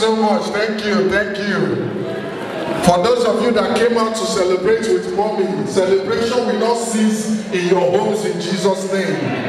so much. Thank you. Thank you. For those of you that came out to celebrate with mommy, celebration will not cease in your homes in Jesus' name.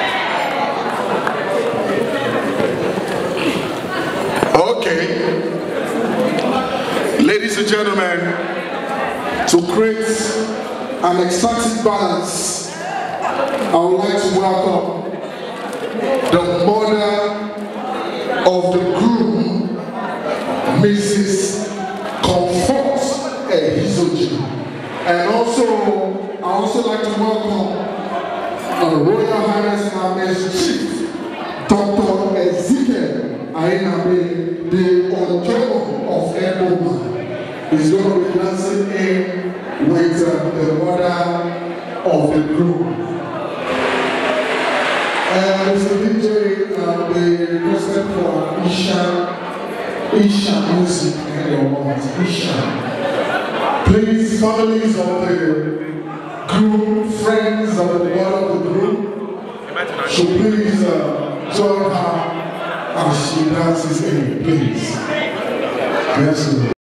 Okay. Ladies and gentlemen, to create an exciting balance, I would like to welcome the mother of the groom, Mrs. Comfort Ehizoji. And I also like to welcome our Royal Highness Mame's Chief, Dr. Ezekiel Ainabe, the Ojomo of Eboma. Is going to be dancing in with the mother of the groom. Mr. DJ, they requested for Isha music and your moms, Isha. Please, families of the groom, friends of the mother of the groom, should please join her as she dances in, please. Yes,